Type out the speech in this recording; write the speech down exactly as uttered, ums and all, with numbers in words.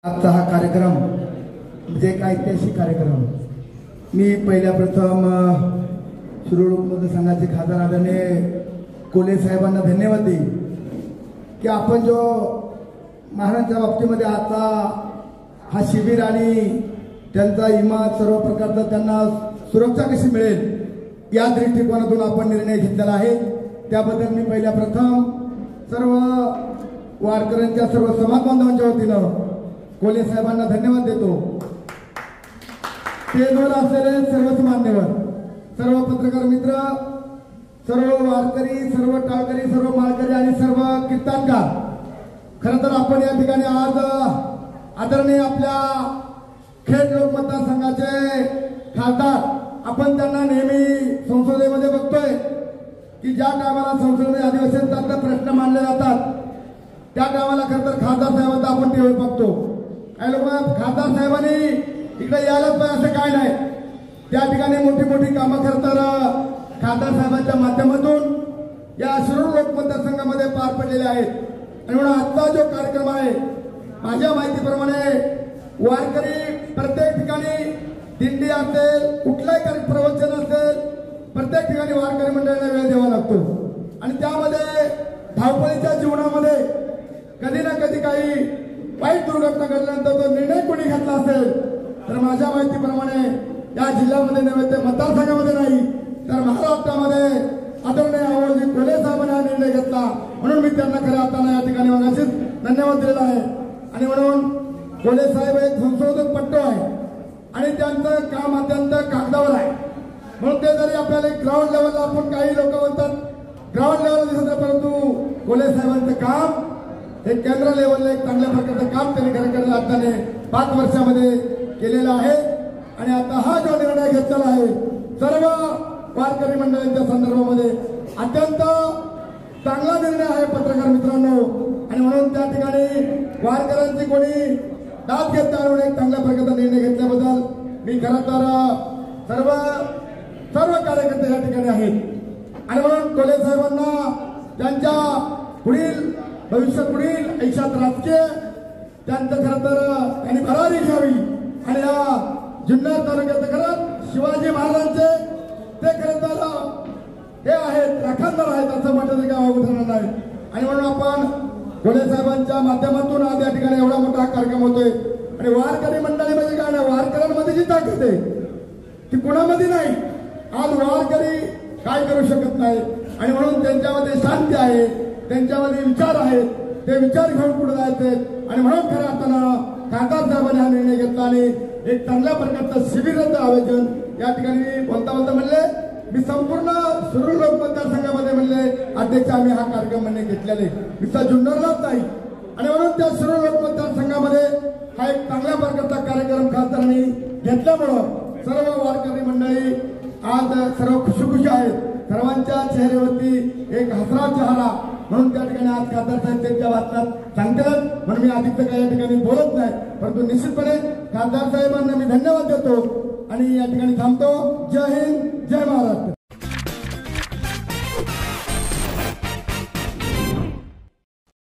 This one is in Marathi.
आजचा हा कार्यक्रम म्हणजे एक ऐतिहासिक कार्यक्रम। मी पहिल्या प्रथम शिरूर मतदारसंघाचे खासदार आदरणीय कोल्हे साहेबांना धन्यवाद देईन की आपण जो महाराजांच्या बाबतीमध्ये आता हा शिबिर आणि त्यांचा इमारत सर्व प्रकारचा त्यांना सुरक्षा कशी मिळेल या दृष्टिकोनातून आपण निर्णय घेतलेला आहे। त्याबद्दल मी पहिल्या प्रथम सर्व वारकऱ्यांच्या सर्व समाज बांधवांच्या वतीनं कोल्हे साहेबांना धन्यवाद देतो। स्टेजवर असलेले सर्वच मान्यवर, सर्व पत्रकार मित्र, सर्व वारकरी, सर्व टाळकरी, सर्व माळकरी आणि सर्व कीर्तनकार, खरं तर आपण या ठिकाणी आज आदरणीय आपल्या खेड लोक मतदारसंघाचे खासदार आपण त्यांना नेहमी संसदेमध्ये बघतोय की ज्या टायमाला संसदेमध्ये अधिवेशनात प्रश्न मांडले जातात त्या टायमाला खरं तर खासदार साहेबांचा आपण टीव्ही बघतो। काही लोक खासदार साहेबांनी इकडे यायलाच पाहिजे असं काय नाही, त्या ठिकाणी मोठी मोठी कामं खरं तर खासदार साहेबांच्या माध्यमातून या शिरूर लोक मतदारसंघामध्ये पार पडलेले आहेत। आणि म्हणून आजचा जो कार्यक्रम आहे माझ्या माहितीप्रमाणे वारकरी प्रत्येक ठिकाणी दिंडी असेल, कुठलाही प्रवचन असेल, प्रत्येक ठिकाणी वारकरी मंडळाला वेळ द्यावा लागतो आणि त्यामध्ये धावपळीच्या जीवनामध्ये कधी ना कधी काही वाईट दुर्घटना घडल्यानंतर तो निर्णय कोणी घेतला असेल तर माझ्या माहितीप्रमाणे या जिल्ह्यामध्ये नव्हे तर मतदारसंघामध्ये नाही तर महाराष्ट्रामध्ये आदरणीय आवाजी कोल्हे साहेबांनी हा निर्णय घेतला। म्हणून मी त्यांना खऱ्या अर्थाने या ठिकाणी मागाशीच धन्यवाद दिलेला आहे। आणि म्हणून कोल्हे साहेब एक संशोधक पट्टू आहे आणि त्यांचं काम अत्यंत कागदावर आहे। म्हणून ते जरी आपल्याला ग्राउंड लेवलला आपण काही लोक म्हणतात ग्राउंड लेवलला दिसत नाही, परंतु कोल्हे साहेबांचं काम हे केंद्र लेवलला एक चांगल्या प्रकारचं काम त्यांनी खरं खरं अर्थाने पाच वर्षामध्ये केलेलं आहे। आणि आता हा जो निर्णय घेतलेला आहे सर्व वारकरी मंडळींच्या संदर्भामध्ये अत्यंत चांगला निर्णय आहे पत्रकार मित्रांनो। आणि म्हणून त्या ठिकाणी वारकऱ्यांची कोणी दाद घेत नाही, एक चांगल्या प्रकारचा निर्णय घेतल्याबद्दल मी खरं तर सर्व सर्व कार्यकर्ते या ठिकाणी आहेत। आणि म्हणून कोल्हे साहेबांना त्यांच्या पुढील भविष्य पुढील आयुष्यात राजकीय त्यांचं खरं तर त्यांनी भरारी घ्यावी आणि या जुन्नर तालुक्यात खरंच शिवाजी महाराजांचे ते खरं तर हे आहेत राखणदार आहेत असं म्हटलं तरी काय वावगं नाही। आणि म्हणून आपण कोल्हे साहेबांच्या माध्यमातून आज या ठिकाणी एवढा मोठा कार्यक्रम होतोय आणि वारकरी मंडळीमध्ये काय नाही, वारकऱ्यांमध्ये जी ताकद आहे ती कोणामध्ये नाही। आज वारकरी काय करू शकत नाही आणि म्हणून त्यांच्यामध्ये शांती आहे, त्यांच्यामध्ये विचार आहेत, ते विचार घेऊन पुढे जायचे। आणि म्हणून खरं अर्थानं खासदार साहेबांनी हा निर्णय घेतला आणि एक चांगल्या प्रकारचं शिबिराचं आयोजन या ठिकाणी बोलता बोलता म्हणले मी संपूर्ण शिरूर लोक मतदारसंघामध्ये म्हणले अध्यक्ष आम्ही हा कार्यक्रम म्हणणे घेतलेले नुसता जुन्नरलाच नाही। आणि म्हणून त्या शिरूर लोक मतदारसंघामध्ये हा एक चांगल्या प्रकारचा कार्यक्रम खासदारांनी घेतल्यामुळं सर्व वारकरी मंडळी आज सर्व खुशीखुशी आहेत, सर्वांच्या चेहऱ्यावरती एक हसरा चेहरा। म्हणून त्या ठिकाणी आज खासदार साहेब त्यांच्या वाचनात सांगतात म्हणून मी अधिक काही या ठिकाणी बोलत नाही, परंतु निश्चितपणे खासदार साहेबांना मी धन्यवाद देतो आणि या ठिकाणी थांबतो। जय हिंद, जय महाराष्ट्र।